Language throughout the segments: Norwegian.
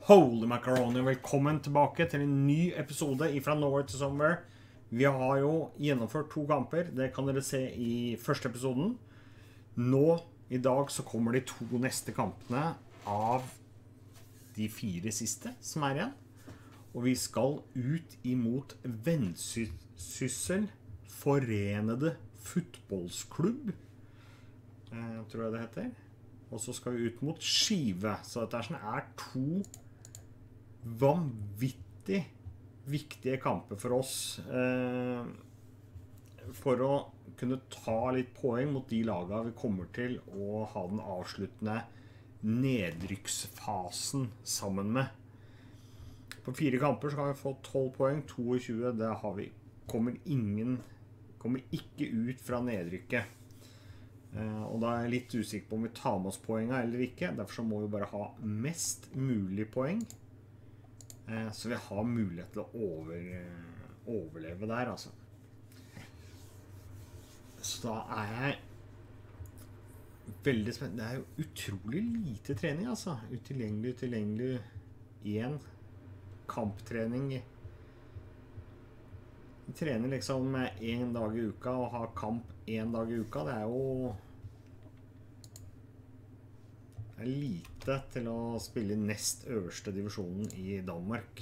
Holy macaroni, velkommen tilbake til en ny episode fra Nowhere to Somewhere. Vi har jo gjennomført 2 kamper, det kan dere se i første episoden. Nå, i dag, så kommer de 2 neste kampene av de 4 siste som er igjen. Og vi skal ut imot Vendsyssel Forenede Fotballsklubb, tror jeg det heter. Og så skal vi ut mot Skive, så dette er 2 vanvittig viktige kamper for oss for å kunne ta litt poeng mot de lagene vi kommer til å ha den avsluttende nedrykksfasen sammen med. På 4 kamper så kan vi få 12 poeng, 22, det har vi. Kommer ikke ut fra nedrykket. Og da er jeg litt usikker på om vi tar med oss poengene eller ikke. Derfor så må vi bare ha mest mulig poeng. Så vi har mulighet til å overleve der, altså. Så da er jeg veldig spent. Det er jo utrolig lite trening, altså. Utilgjengelig. 1 kamptrening. Vi trener liksom 1 dag i uka og har kamp 1 dag i uka. Det er jo lite til å spille i nest øverste divisjonen i Danmark.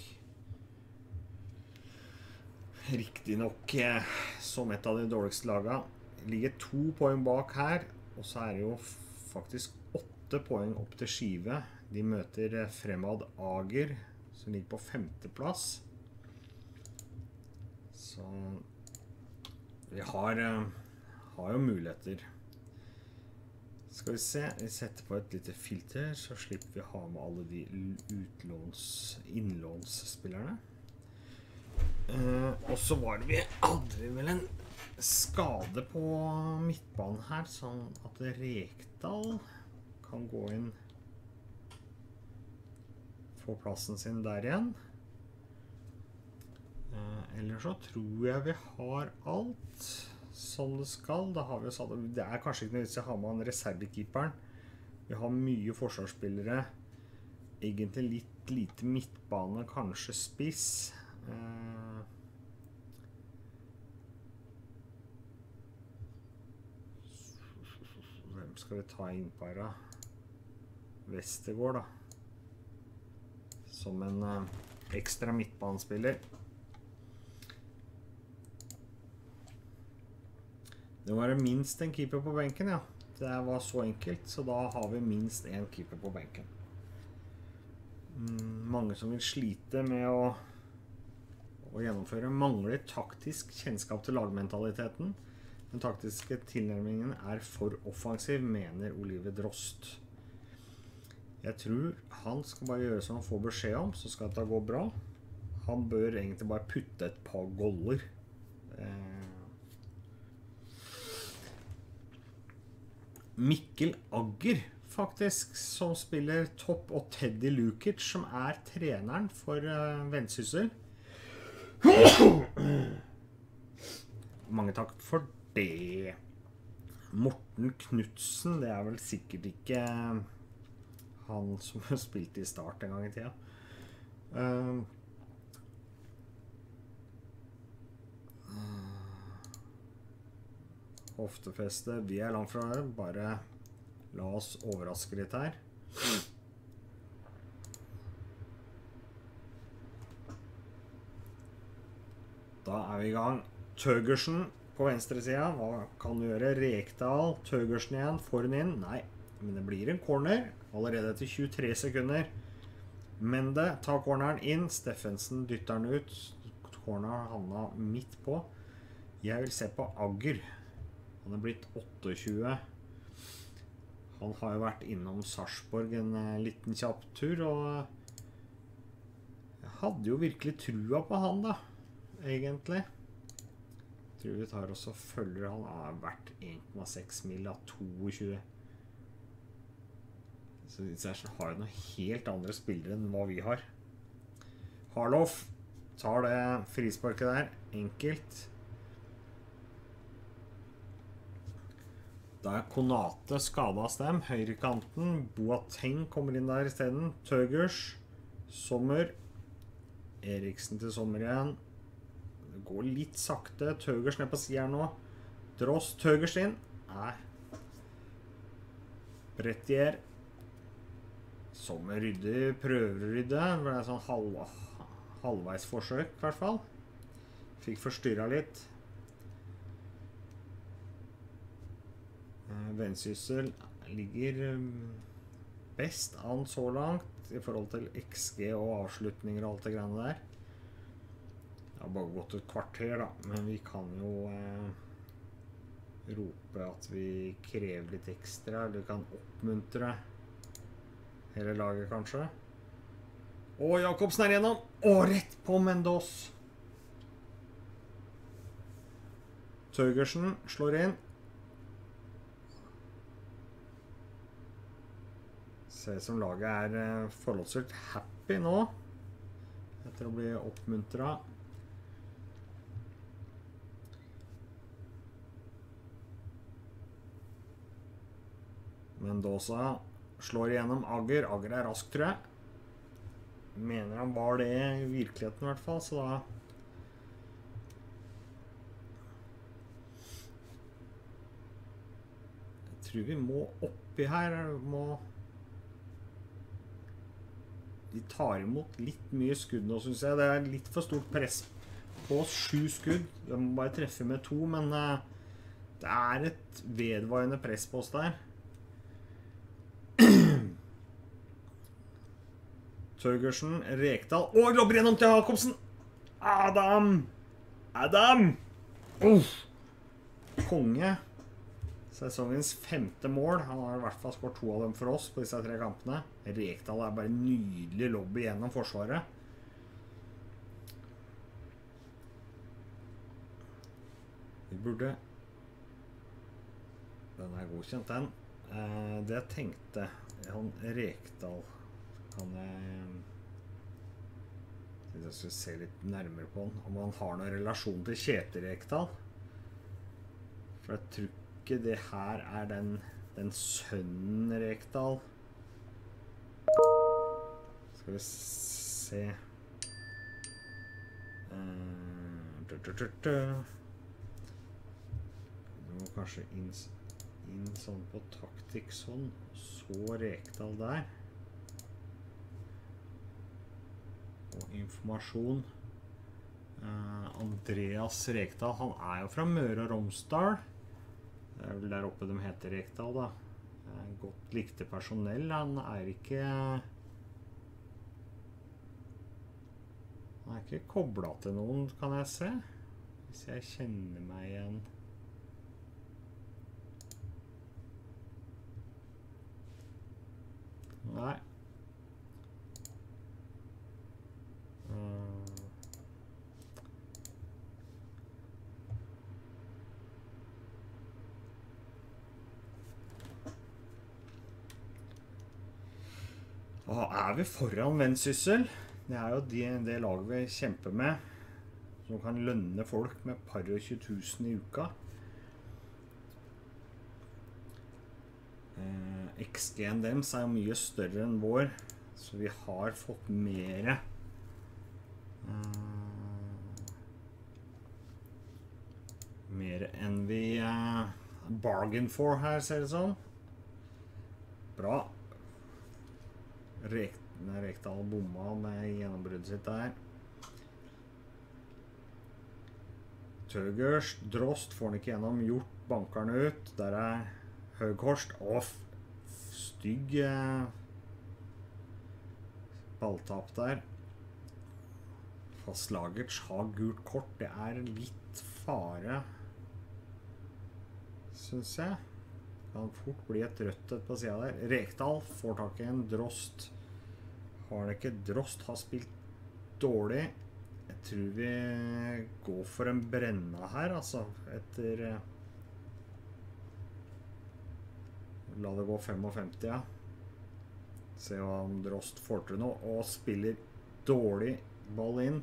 Riktig nok som et av de dårligste lagene. Ligger 2 poeng bak her, og så er det jo faktisk 8 poeng opp til Skive. De møter Fremad Ager, som ligger på 5. plass. Så vi har jo muligheter. Skal vi se, vi setter på et lite filter, så slipper vi ha med alle de innlånsspillerne. Og så hadde vi vel en skade på midtbanen her, sånn at Rekdal kan gå inn, få plassen sin der igjen. Ellers så tror jeg vi har alt som det skal. Da har vi jo satt, det er kanskje ikke noe hvis jeg har med han reservekeeperen. Vi har mye forsvarsspillere. Egentlig litt lite midtbane, kanskje spiss. Hvem skal vi ta inn på her da? Vestergaard da. Som en ekstra midtbanespiller. Det var minst en keeper på benken, ja. Det var så enkelt, så da har vi minst en keeper på benken. Mange som vil slite med å gjennomføre. Mangler taktisk kjennskap til lagmentaliteten. Den taktiske tilnærmingen er for offensiv, mener Oliver Drost. Jeg tror han skal bare gjøre som han får beskjed om, så skal det gå bra. Han bør egentlig bare putte et par goller. Mikkel Agger, faktisk, som spiller topp, og Teddy Lukic, som er treneren for Vendsyssel. Mange takk for det. Morten Knudsen, det er vel sikkert ikke han som spilte i Start en gang i tida. Hoftefeste, vi er langt fra det. Bare la oss overraske litt her. Da er vi i gang. Tøgersen på venstre siden. Hva kan du gjøre? Rekdal, Tøgersen igjen, foran inn. Nei, men det blir en corner. Allerede etter 23 sekunder. Mende tar corneren inn. Steffensen dytter den ut. Corneren havnet midt på. Jeg vil se på Agger. Han er blitt 28. Han har jo vært innom Sarpsborg en liten kjapp tur, og jeg hadde jo virkelig trua på han da, egentlig. Jeg tror vi tar oss og følger, han har vært 1,6 mil av 22. Så disse her har jo noen helt andre spillere enn hva vi har. Harloff tar det frisparket der, enkelt. Da er Konate skadet av dem. Høyrekanten. Boateng kommer inn der i stedet. Tøgers. Sommer. Eriksen til Sommer igjen. Det går litt sakte. Tøgers ned på siden nå. Drost. Tøgers inn. Nei. Brettier. Sommer rydder. Prøver å rydde. Det er sånn halvveis forsøk i hvert fall. Fikk forstyrret litt. Vendsyssel ligger best an så langt i forhold til XG og avslutninger og alt det greiene der. Det har bare gått et kvarter da, men vi kan jo rope at vi krever litt ekstra, eller vi kan oppmuntre hele laget kanskje. Jakobsen er igjennom! Rett på Mendos! Tøgersen slår inn. Ser som laget er forholdsvis happy nå, etter å bli oppmuntret. Mendoza slår igjennom Agger. Agger er rask, tror jeg. Mener han var det i virkeligheten i hvert fall, så da... Jeg tror vi må oppi her, De tar imot litt mye skudd nå, synes jeg. Det er litt for stort press på 7 skudd. De må bare treffe med 2, men det er et vedvarende press på oss der. Tøgersen, Rekdal. Robber gjennom til Jakobsen! Adam! Konge. Sesongens 5. mål. Han har i hvert fall skåret 2 av dem for oss på disse 3 kampene. Rekdal er bare en nydelig lobby gjennom forsvaret. Vi burde... Den er godkjent, den. Det jeg tenkte... Rekdal... Kan jeg skal se litt nærmere på han. Om han har noen relasjon til Kjetil Rekdal. For jeg tror ikke det her er den sønnen Rekdal. Skal vi se. Du må kanskje inn sånn på taktikk sånn. Så Rekdal der. Og informasjon. Andreas Rekdal, han er jo fra Møre og Romsdal. Det er vel der oppe de heter Rekdal da. Godt likte personell. Han er ikke koblet til noen, kan jeg se. Hvis jeg kjenner meg igjen. Nei. Da er vi foran Vendsyssel. Det er jo det laget vi kjemper med, som kan lønne folk med par og 20 000 i uka. XG-en deres er jo mye større enn vår, så vi har fått mer enn vi bargain for her, ser det sånn. Bra. Rekdal bomma med gjennombruddet sitt der. Tøgers, Drost får han ikke gjennom. Hjort banker han ut. Der er Høghorst. Stygg balltap der. Fastlagerts har gult kort. Det er litt fare, synes jeg. Kan fort bli et rødt på siden der. Rekdal får tak i en. Drost har det ikke. Drost har spilt dårlig. Jeg tror vi går for en brenna her, altså. Etter la det gå 55, ja. Se om Drost får til noe. Og spiller dårlig ball inn.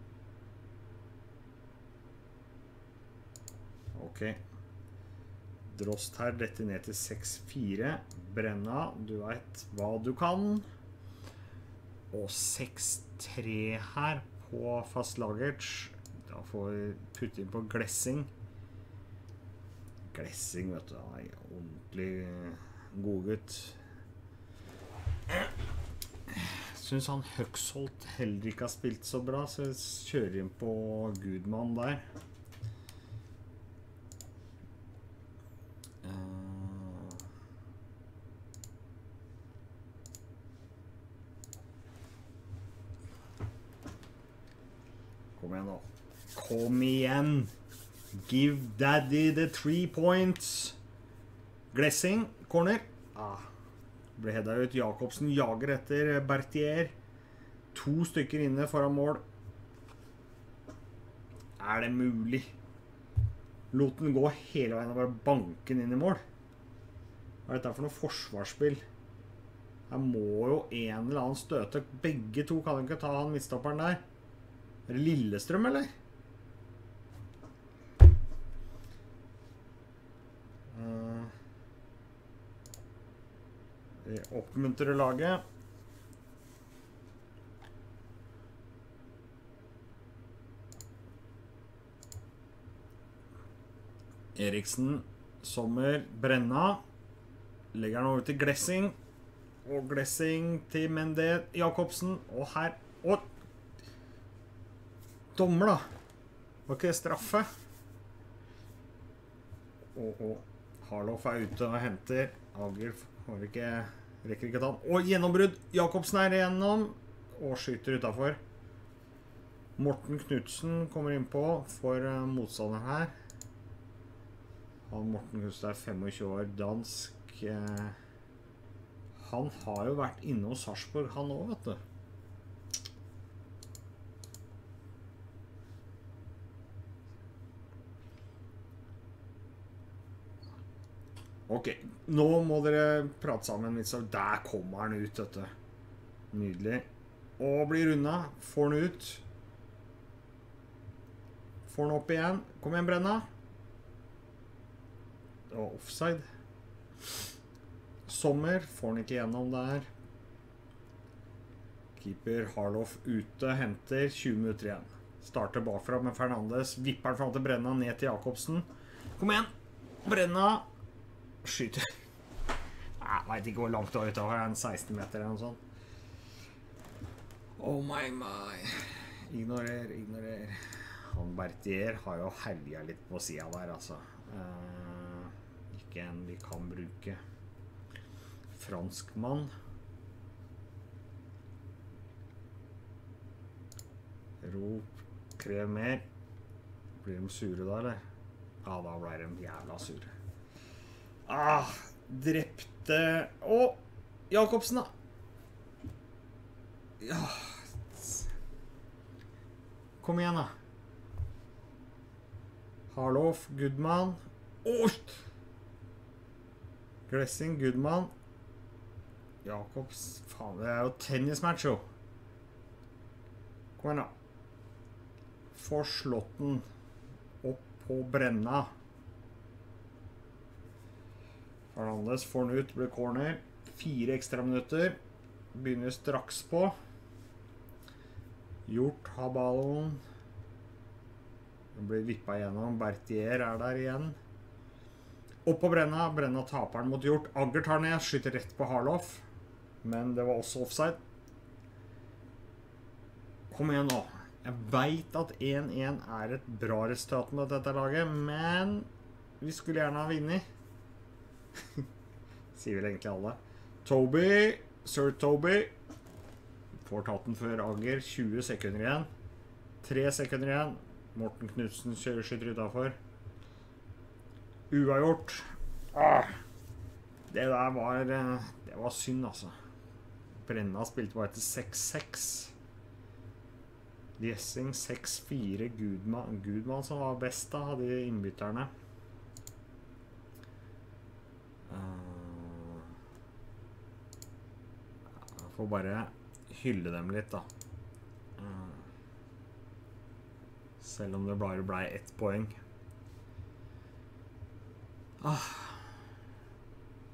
Ok. Drost her, dette ned til 6-4. Brenna, du vet hva du kan. Og 6-3 her på fast luggage. Da får vi putte inn på Glessing. Glessing, vet du, han er ordentlig god gutt. Synes han Huxholt heller ikke har spilt så bra, så jeg kjører inn på Gudmann der. Kom igjen nå. Kom igjen! Give daddy the 3 points! Glessing, corner. Ble hedda ut. Jakobsen jager etter Berthier. 2 stykker inne foran mål. Er det mulig? Lot den gå hele veien og bare banken inn i mål. Hva er dette for noe forsvarsspill? Her må jo en eller annen støte. Begge to kan jo ikke ta han midtstopperen der. Er det Lillestrøm, eller? Vi oppmuntrer laget. Eriksen, Sommer, Brenna. Legger han over til Glessing. Og Glessing til Mendet, Jakobsen. Og her. Og dommer da. Var ikke det straffe? Og Harloff er ute og henter. Ager rekker ikke ta han. Og gjennombrudd. Jakobsen er igjennom. Og skyter utenfor. Morten Knudsen kommer inn på for motstanderen her. Morten Knudsen er 25 år, dansk. Han har jo vært inne hos Sarpsborg, han også, vet du. Ok, nå må dere prate sammen litt, så der kommer han ut, vet du. Nydelig. Og blir unna, får han ut. Får han opp igjen. Kom igjen, Brenna. Og offside. Sommer får han ikke gjennom der. Keeper Harloff ute, henter 20 minutter igjen. Starter bakfra med Fernandes, vipper han fram til Brenna, ned til Jakobsen. Kom igjen! Brenna skyter. Jeg vet ikke hvor langt det var utover, en 16 meter eller noe sånt. Oh my. Ignorer. Han Berthier har jo herjet litt på siden der, altså. Ikke en vi kan bruke. Franskmann. Rop, krev mer. Blir de sure da, eller? Ja, da ble de jævla sure. Drepte. Jakobsen da. Ja. Kom igjen da. Harloff, Gudmann. Glessing, Gudmann. Jakobs, faen, det er jo tennismatch jo. Kom igjen da. Får slåtten opp på Brenna. Fernandes får den ut, blir corner. 4 ekstra minutter. Begynner straks på. Hjort har ballen. Den blir vippet igjennom. Berthier er der igjen. Opp på Brenna. Brenna taper den mot Hjort. Agger tar ned, skyter rett på Harloff. Men det var også offside. Kom igjen nå. Jeg vet at 1-1 er et bra resultat med dette laget, men vi skulle gjerne ha vunnet. Sier vel egentlig alle. Toby, Sir Toby. Får tatt den før Agger. 20 sekunder igjen. 3 sekunder igjen. Morten Knudsen skyter utenfor. Uavgjort. Det der var synd, altså. Brenna spilte bare til 6-6. Jessing 6-4. Gudmann som var best da, hadde innbytterne. Jeg får bare hylle dem litt da. Selv om det bare ble 1 poeng.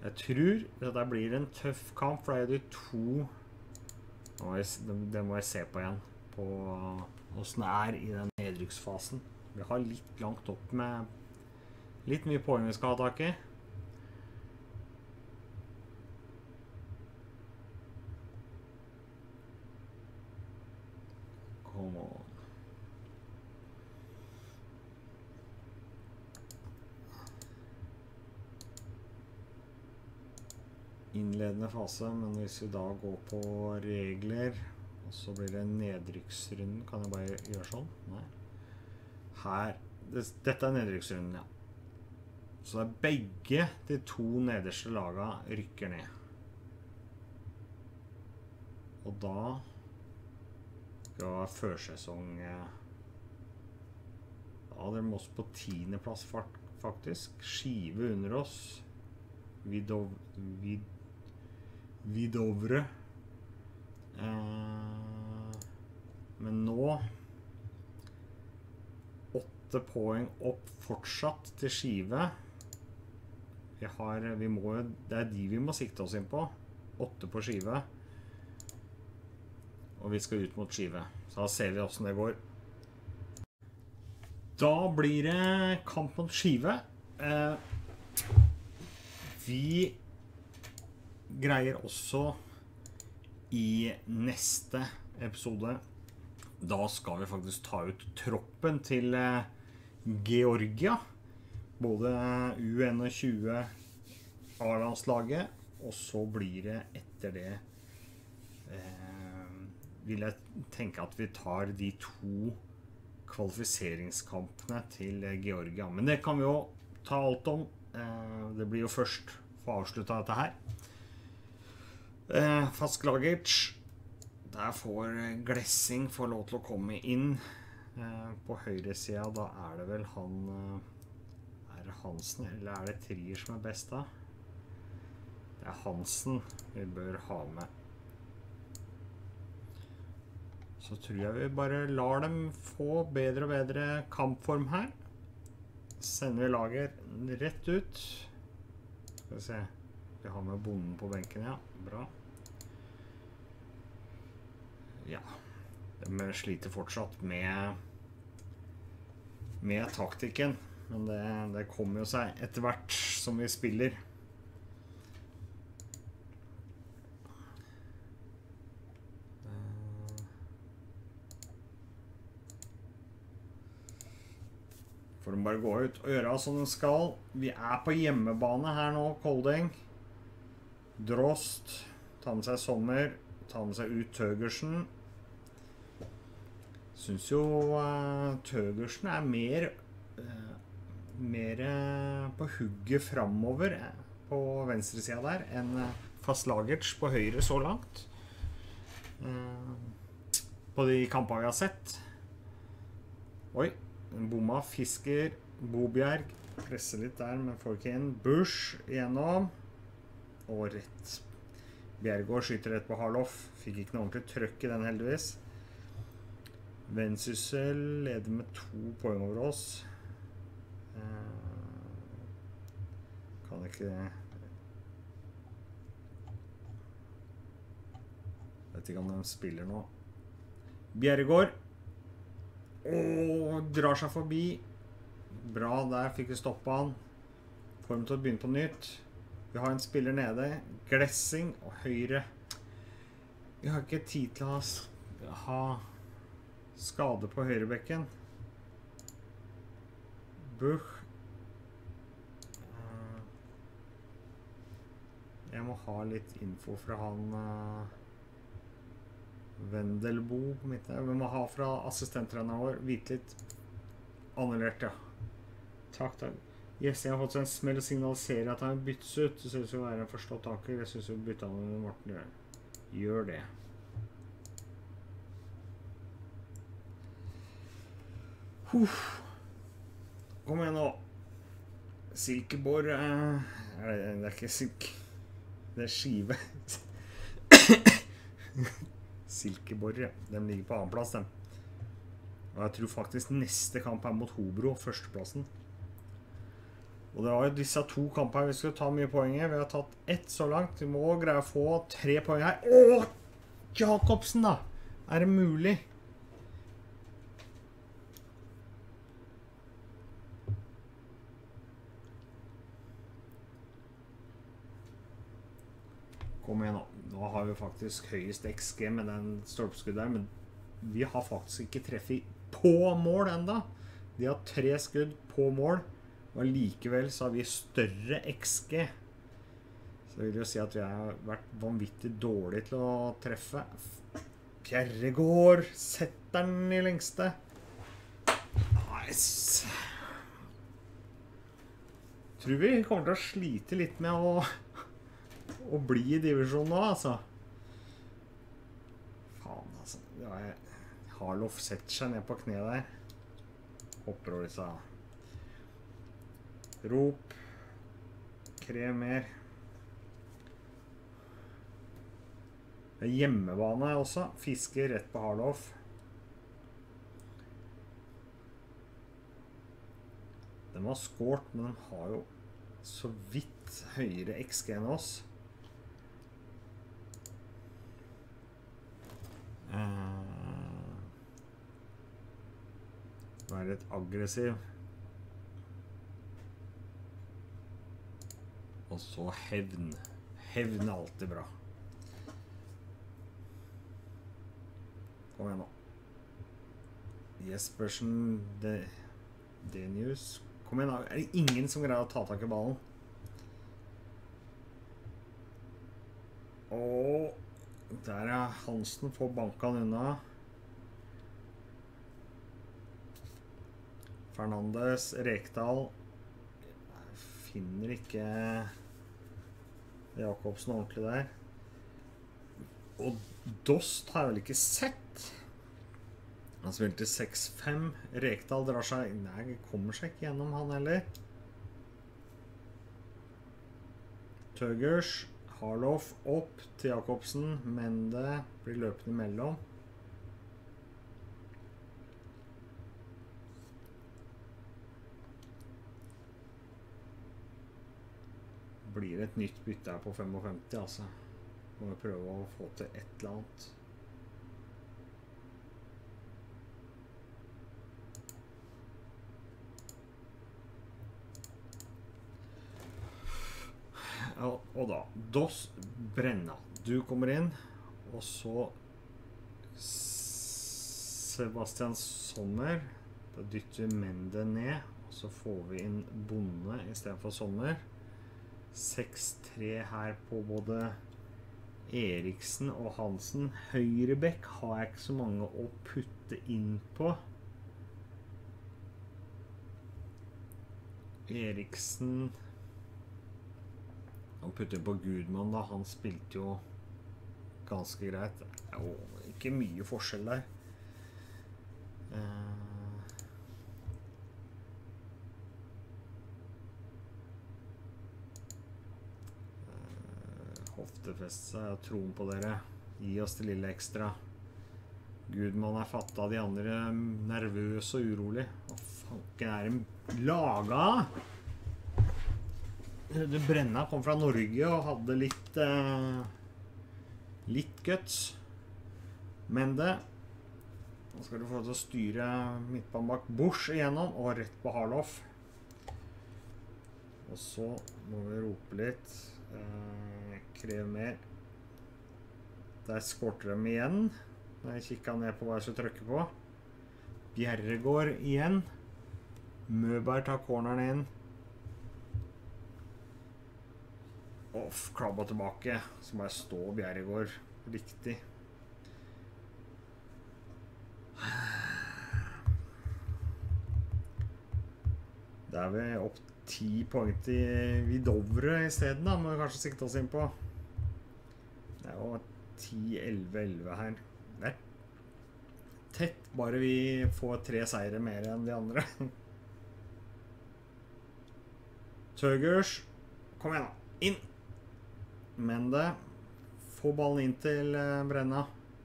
Jeg tror dette blir en tøff kamp, for det er de to... Det må jeg se på igjen, på hvordan det er i den nedrykksfasen. Vi har litt langt opp med litt mye poeng vi skal ha tak i. Come on. Innledende fase, men hvis vi da går på regler, og så blir det nedrykksrunden, kan jeg bare gjøre sånn? Nei. Her, dette er nedrykksrunden, ja. Så det er begge de to nederste lagene rykker ned. Og da skal det være førsesong. Da hadde de også på 10. plass faktisk. Skive under oss. Vidovre. Men nå 8 poeng opp fortsatt til Skive. Det er de vi må sikte oss inn på. 8 på Skive. Og vi skal ut mot Skive. Så da ser vi hvordan det går. Da blir det kamp mot Skive. Vi greier også i neste episode. Da skal vi faktisk ta ut troppen til Georgia. Både U21 A-landslaget, og så blir det etter det vil jeg tenke at vi tar de to kvalifiseringskampene til Georgia. Men det kan vi jo ta alt om. Det blir jo først få avsluttet dette her. Fastlagic, der får Glessing får lov til å komme inn på høyre siden. Da er det vel han, er det Hansen, eller er det Trier som er best da? Det er Hansen vi bør ha med. Så tror jeg vi bare lar dem få bedre og bedre kampform her. Sender vi lager rett ut. Skal vi se. Vi har med bonden på benken, ja. Bra. Ja. De sliter fortsatt med taktikken. Men det kommer jo seg etter hvert som vi spiller. Får de bare gå ut og gjøre som de skal. Vi er på hjemmebane her nå, Kolding. Drost, ta med seg Sommer, ta med seg ut Tøgersen. Synes jo Tøgersen er mer på hugget fremover på venstre siden der enn Fastlagic på høyre så langt. På de kampene vi har sett. Oi. Bomma, Fisker, Bobjerg, presser litt der, men får ikke inn. Bush igjennom, og rett. Bjergård skyter rett på Harloff, fikk ikke noe ordentlig trøkk i den heldigvis. Vensyssel leder med 2 poeng over oss. Kan ikke... Vet ikke om de spiller nå. Bjergård. Og drar seg forbi. Bra, der fikk vi stoppet han. Får dem til å begynne på nytt. Vi har en spiller nede. Glessing og høyre. Vi har ikke tid til å ha skade på høyrebekken. Buch. Jeg må ha litt info fra han... Vendelbo på midten. Vi må ha fra assistenttreneren vår. Vite litt. Annullert, ja. Takk. Yes, jeg har fått en smell og signaliserer at han byttes ut. Det ser ut som å være en forstått taker. Jeg synes vi bytter han med Morten gjør. Gjør det. Kom igjen nå. Silkeborg. Det er ikke silke. Det er skive. Silkeborg, ja. De ligger på annen plass, dem. Og jeg tror faktisk neste kamp er mot Hobro, førsteplassen. Og det var jo disse to kampene vi skulle ta mye poeng i. Vi har tatt ett så langt. Vi må greie å få 3 poeng her. Åh! Jacobsen da! Er det mulig? Kom igjen nå. Nå har vi faktisk høyest XG med den stolpeskuddet der, men vi har faktisk ikke treffet på mål enda. De har 3 skudd på mål, og likevel så har vi større XG. Så jeg vil jo si at vi har vært vanvittig dårlige til å treffe. Bjerregård setter den i lengste. Nice. Tror vi kommer til å slite litt med å bli i divisjon nå, altså. Faen, altså. Harloff setter seg ned på kne der. Hopper over disse. Rop. Krev mer. Det er hjemmebane også. Fisker rett på Harloff. Den var skårt, men den har jo så vidt høyere XG enn oss. Være litt aggressiv. Og så hevn. Hevn er alltid bra. Kom igjen nå. Jespersen, Denius. Kom igjen da. Er det ingen som greier å ta tak i ballen? Og der er Hansen, får banka den unna. Fernandes, Rekdal. Jeg finner ikke Jacobsen ordentlig der. Og Dost har jeg vel ikke sett. Han spilte 6-5. Rekdal drar seg... Nei, kommer seg ikke gjennom han heller. Tøgers, Harloff opp til Jacobsen. Mende blir løpende imellom. Blir et nytt bytte her på 55, altså. Må vi prøve å få til et eller annet. Ja, og da, Dos Brenna. Du kommer inn, og så Sebastian Sommer. Da dytter vi Mende ned, og så får vi inn Bonde i stedet for Sommer. 6-3 her på både Eriksen og Hansen. Høyrebekk har jeg ikke så mange å putte inn på. Eriksen han putter på Gudmann da. Han spilte jo ganske greit. Jo, ikke mye forskjell der. Hoftefest seg, jeg har troen på dere. Gi oss det lille ekstra. Gudmann er fattet av de andre, nervøs og urolig. Hva fanken er de laga? Det Brenna kom fra Norge og hadde litt guts. Mende. Nå skal du få til å styre midtbanen bak Bush igjennom og rett på Harloff. Og så må vi rope litt. Krev mer. Der skorter de igjen. Når jeg kikket ned på hva jeg skulle trykke på. Bjerregård igjen. Møberg tar corneren inn. Off, klabba tilbake. Så må jeg stå Bjerregård riktig. Der er vi opp 10 poeng til Vidovre i stedet da, må vi kanskje sikte oss inn på. Det er jo 10-11-11 her. Det er tett, bare vi får 3 seire mer enn de andre. Tøgers, kom igjen da, inn! Mende, få ballen inn til Brenna.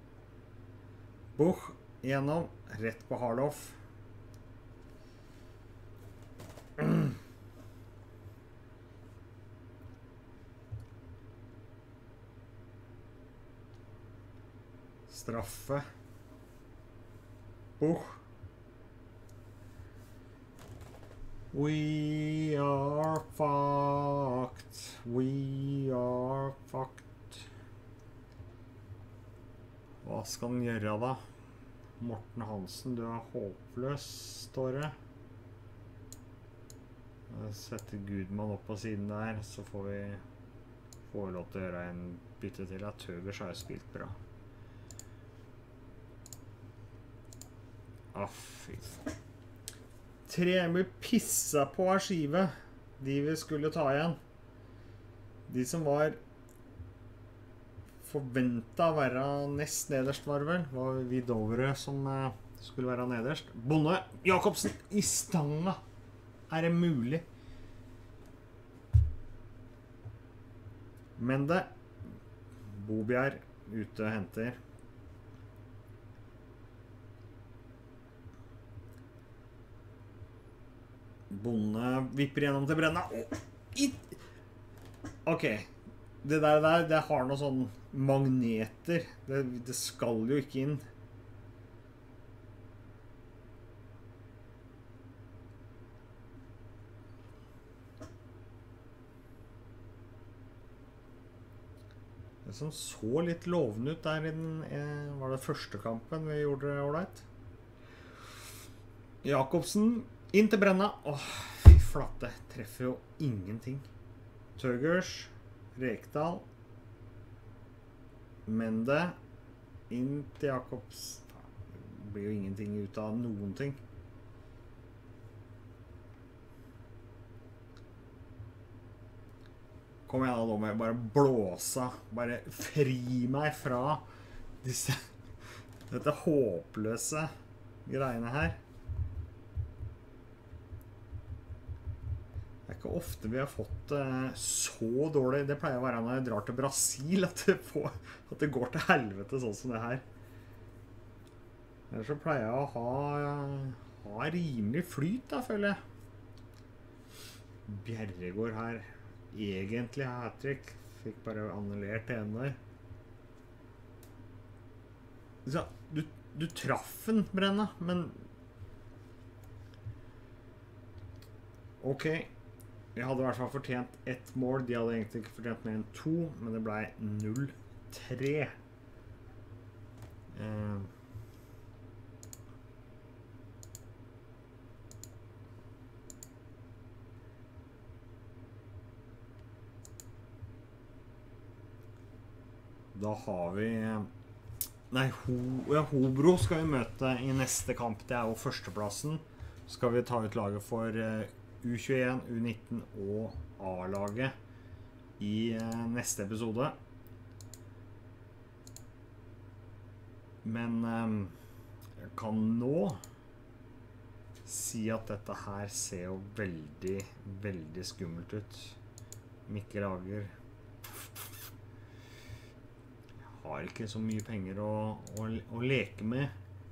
Buch, igjennom, rett på Harloff. Straffe. We are fucked. We are fucked. Hva skal den gjøre da? Morten Hansen, du er håpløs, står det. Jeg setter Gudmann opp på siden der, så får vi lov til å gjøre en bytte til. Ja, Tøgers har jo spilt bra. Fy. 3 blir pissa på av skive, de vi skulle ta igjen. De som var forventet å være nest nederst, var det vel. Det var Vidovre som skulle være nederst. Bonde Jakobsen i stanga. Er det mulig? Mende. Bobjerg ute og henter. Bonde vipper gjennom til Brenna. Ok. Det der, det har noen sånn magneter. Det skal jo ikke inn. Det som så litt lovende ut der i den, var det første kampen vi gjorde det ålreit. Jakobsen inn til Brenna. Fy flate, treffer jo ingenting. Tøgers, Rekdal, Mende, inn til Jakobs. Det blir jo ingenting ut av noen ting. Kom igjen da, nå må jeg bare blåse, bare fri meg fra dette håpløse greiene her. Det er ikke ofte vi har fått så dårlig. Det pleier å være når jeg drar til Brasil at det går til helvete sånn som det her. Ellers så pleier jeg å ha rimelig flyt da, føler jeg. Bjerregård her. Egentlig hat-trick. Fikk bare annullert en der. Så, du traff den, Brenna, men ok. Jeg hadde i hvert fall fortjent 1 mål. De hadde egentlig ikke fortjent mer enn 2, men det ble 0-3. Da har vi Hobro skal vi møte i neste kamp. Det er jo førsteplassen. Så skal vi ta ut laget for U21, U19 og A-laget i neste episode. Men jeg kan nå si at dette her ser jo veldig, veldig skummelt ut. Mikkel Ager har ikke så mye penger å leke med.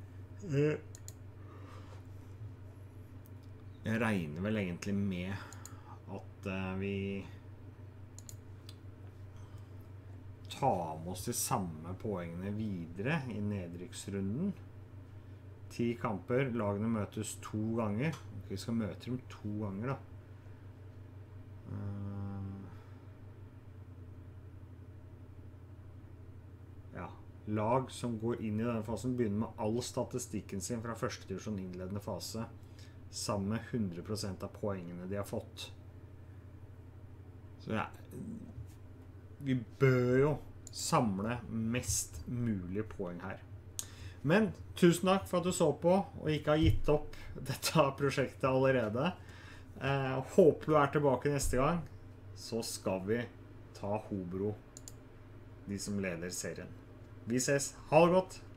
Jeg regner vel egentlig med at vi tar med oss de samme poengene videre i nedrykksrunden. 10 kamper, lagene møtes 2 ganger. Vi skal møte dem 2 ganger da. Lag som går inn i denne fasen begynner med all statistikken sin fra første divisjon innledende fase sammen med 100% av poengene de har fått. Så ja, vi bør jo samle mest mulig poeng her. Men tusen takk for at du så på og ikke har gitt opp dette prosjektet allerede. Håper du er tilbake neste gang, så skal vi ta Hobro, de som leder serien. Vi ses. Ha det godt!